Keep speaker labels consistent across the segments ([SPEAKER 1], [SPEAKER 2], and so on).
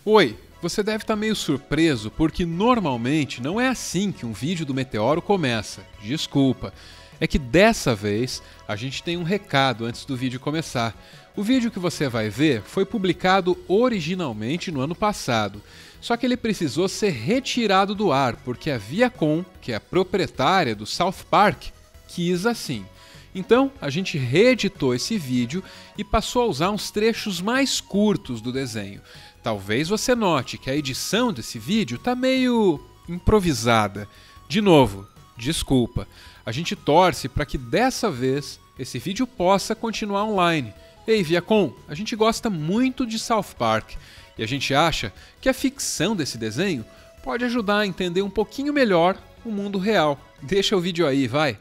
[SPEAKER 1] Oi, você deve estar meio surpreso porque normalmente não é assim que um vídeo do Meteoro começa. Desculpa. É que dessa vez a gente tem um recado antes do vídeo começar. O vídeo que você vai ver foi publicado originalmente no ano passado, só que ele precisou ser retirado do ar porque a Viacom, que é a proprietária do South Park, quis assim. Então a gente reeditou esse vídeo e passou a usar uns trechos mais curtos do desenho. Talvez você note que a edição desse vídeo tá meio improvisada. De novo, desculpa. A gente torce para que dessa vez esse vídeo possa continuar online. Ei, Viacom, a gente gosta muito de South Park e a gente acha que a ficção desse desenho pode ajudar a entender um pouquinho melhor o mundo real. Deixa o vídeo aí, vai!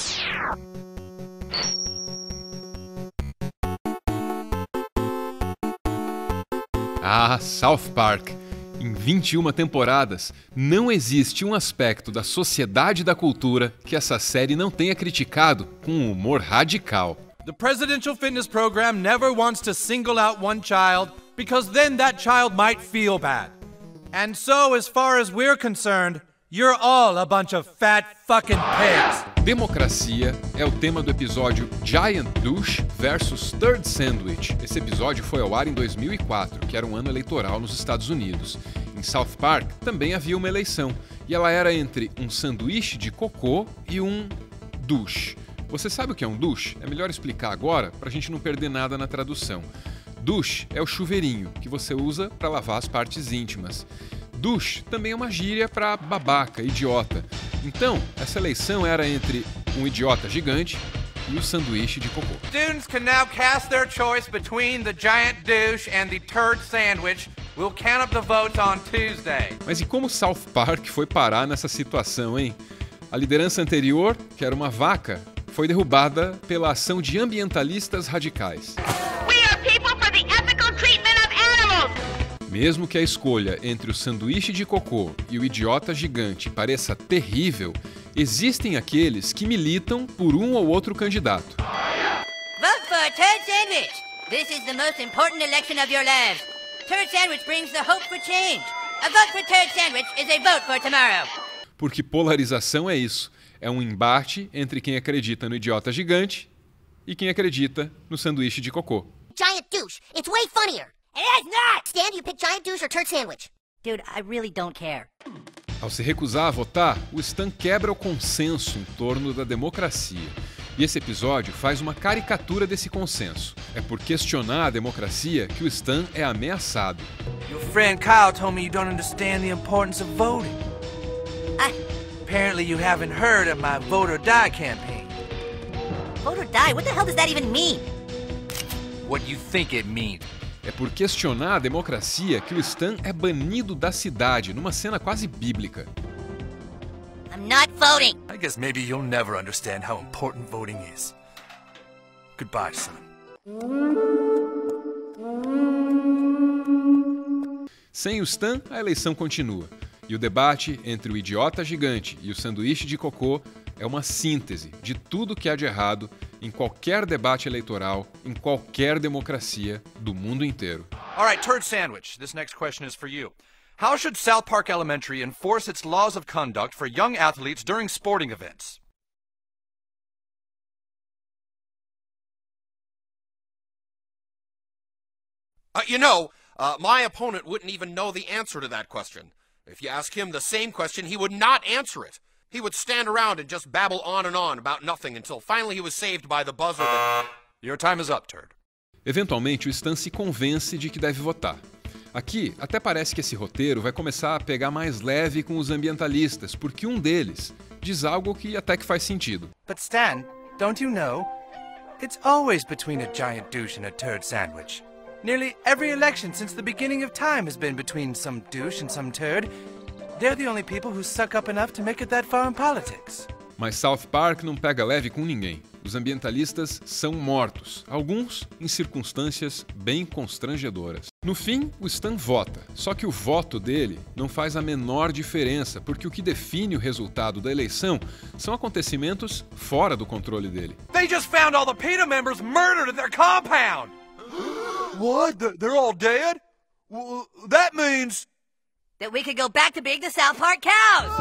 [SPEAKER 1] Ah, South Park! Em 21 temporadas, não existe um aspecto da sociedade e da cultura que essa série não tenha criticado com um humor radical.
[SPEAKER 2] The Presidential Fitness Program never wants to single out one child because then that child might feel bad. And so, as far as we're concerned, you're all a bunch of fat fucking pigs.
[SPEAKER 1] Democracia é o tema do episódio Giant Douche vs Turd Sandwich. Esse episódio foi ao ar em 2004, que era um ano eleitoral nos Estados Unidos. Em South Park também havia uma eleição, e ela era entre um sanduíche de cocô e um douche. Você sabe o que é um douche? É melhor explicar agora para a gente não perder nada na tradução. Douche é o chuveirinho que você usa para lavar as partes íntimas. Douche também é uma gíria para babaca, idiota. Então, essa eleição era entre um idiota gigante e o sanduíche de cocô.
[SPEAKER 3] Students can now cast their choice between the giant douche and the turd sandwich. We'll count up the votes on Tuesday.
[SPEAKER 1] Mas e como South Park foi parar nessa situação, hein? A liderança anterior, que era uma vaca, foi derrubada pela ação de ambientalistas radicais. Mesmo que a escolha entre o sanduíche de cocô e o idiota gigante pareça terrível, existem aqueles que militam por um ou outro candidato.
[SPEAKER 4] Vote for a turd sandwich. This is the most important election of your lives. Turd sandwich brings the hope for change. A vote for turd sandwich is a vote for tomorrow.
[SPEAKER 1] Porque polarização é isso. É um embate entre quem acredita no idiota gigante e quem acredita no sanduíche de cocô.
[SPEAKER 5] Giant douche. It's way funnier.
[SPEAKER 4] It is not!
[SPEAKER 5] Stan, you pick giant douche or turd sandwich?
[SPEAKER 4] Dude, I really don't care.
[SPEAKER 1] Ao se recusar a votar, o Stan quebra o consenso em torno da democracia. E esse episódio faz uma caricatura desse consenso. É por questionar a democracia que o Stan é ameaçado.
[SPEAKER 3] Your friend Kyle told me you don't understand the importance of voting. Apparently you haven't heard of my Vote or Die campaign.
[SPEAKER 4] Vote or die? What the hell does that even mean?
[SPEAKER 3] What you think it means.
[SPEAKER 1] É por questionar a democracia que o Stan é banido da cidade, numa cena quase bíblica.
[SPEAKER 4] I'm not voting.
[SPEAKER 3] I guess maybe you'll never understand how important voting is. Goodbye, son.
[SPEAKER 1] Sem o Stan, a eleição continua. E o debate entre o idiota gigante e o sanduíche de cocô é uma síntese de tudo que há de errado em qualquer debate eleitoral, em qualquer democracia do mundo inteiro.
[SPEAKER 3] All right, turd sandwich. This next question is for you. How should South Park Elementary enforce its laws of conduct for young athletes during sporting events?
[SPEAKER 6] My opponent wouldn't even know the answer to that question. If you ask him the same question, he would not answer it. He would stand around and just babble on about nothing until finally he was saved by the buzzer that...
[SPEAKER 3] Your time is up, turd.
[SPEAKER 1] Eventualmente, o Stan se convence de que deve votar. Aqui, até parece que esse roteiro vai começar a pegar mais leve com os ambientalistas, porque um deles diz algo que até que faz sentido.
[SPEAKER 3] But Stan, don't you know? It's always between a giant douche and a turd sandwich. Nearly every election since the beginning of time has been between some douche and some turd. They're the only people who suck up enough to make it that far in politics.
[SPEAKER 1] Mas South Park não pega leve com ninguém. Os ambientalistas são mortos, alguns em circunstâncias bem constrangedoras. No fim, o Stan vota, só que o voto dele não faz a menor diferença, porque o que define o resultado da eleição são acontecimentos fora do controle dele.
[SPEAKER 3] They just found all the PETA members murdered at their compound!
[SPEAKER 2] What? They're all dead? Well, that means...
[SPEAKER 3] means...
[SPEAKER 4] That we could go back to being the South Park cows!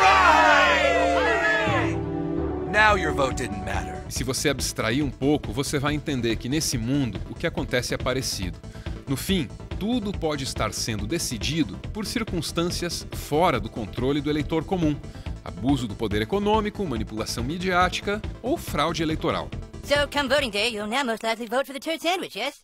[SPEAKER 3] Now your vote didn't matter.
[SPEAKER 1] E se você abstrair um pouco, você vai entender que nesse mundo o que acontece é parecido. No fim, tudo pode estar sendo decidido por circunstâncias fora do controle do eleitor comum. Abuso do poder econômico, manipulação midiática ou fraude eleitoral.
[SPEAKER 4] So, come voting day, you'll now most likely vote for the turd sandwich, yes?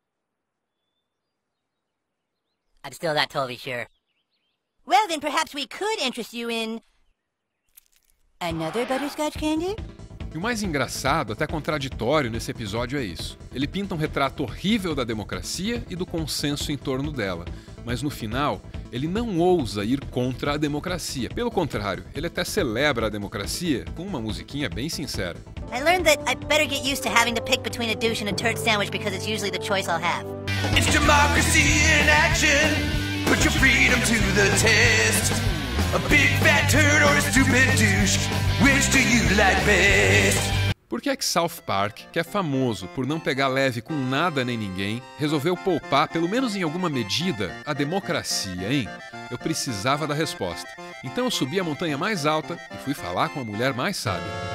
[SPEAKER 4] I'm still not totally sure. Well, then perhaps we could interest you in... another butterscotch candy?
[SPEAKER 1] E o mais engraçado, até contraditório nesse episódio é isso. Ele pinta um retrato horrível da democracia e do consenso em torno dela. Mas no final, ele não ousa ir contra a democracia. Pelo contrário, ele até celebra a democracia com uma musiquinha bem sincera.
[SPEAKER 4] I learned that I better get used to having to pick between a douche and a turd sandwich because it's usually the choice I'll have.
[SPEAKER 3] It's democracy in action. Put your freedom to the test. A big fat turd or a stupid douche. Which do you like best?
[SPEAKER 1] Por que é que South Park, que é famoso por não pegar leve com nada nem ninguém, resolveu poupar, pelo menos em alguma medida, a democracia, hein? Eu precisava da resposta. Então eu subi a montanha mais alta e fui falar com a mulher mais sábia.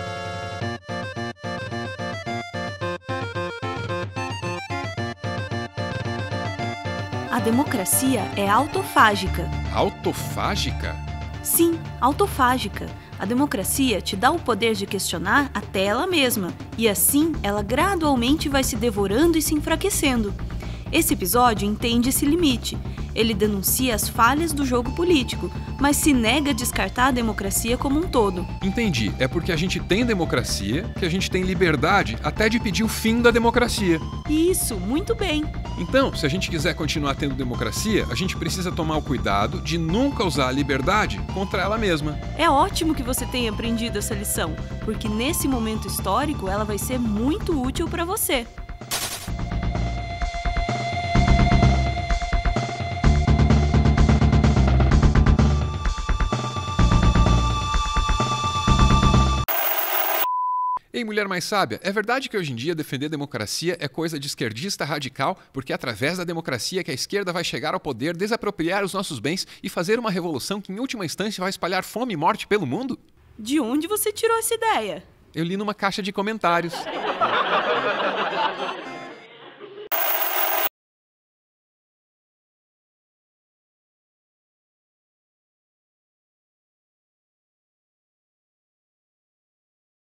[SPEAKER 7] A democracia é autofágica.
[SPEAKER 1] Autofágica?
[SPEAKER 7] Sim, autofágica. A democracia te dá o poder de questionar até ela mesma, e assim ela gradualmente vai se devorando e se enfraquecendo. Esse episódio entende esse limite. Ele denuncia as falhas do jogo político, mas se nega a descartar a democracia como um todo.
[SPEAKER 1] Entendi. É porque a gente tem democracia que a gente tem liberdade até de pedir o fim da democracia.
[SPEAKER 7] Isso, muito bem.
[SPEAKER 1] Então, se a gente quiser continuar tendo democracia, a gente precisa tomar o cuidado de nunca usar a liberdade contra ela mesma.
[SPEAKER 7] É ótimo que você tenha aprendido essa lição, porque nesse momento histórico ela vai ser muito útil para você.
[SPEAKER 1] Ei, mulher mais sábia, é verdade que hoje em dia defender democracia é coisa de esquerdista radical, porque é através da democracia que a esquerda vai chegar ao poder, desapropriar os nossos bens e fazer uma revolução que em última instância vai espalhar fome e morte pelo mundo?
[SPEAKER 7] De onde você tirou essa ideia?
[SPEAKER 1] Eu li numa caixa de comentários.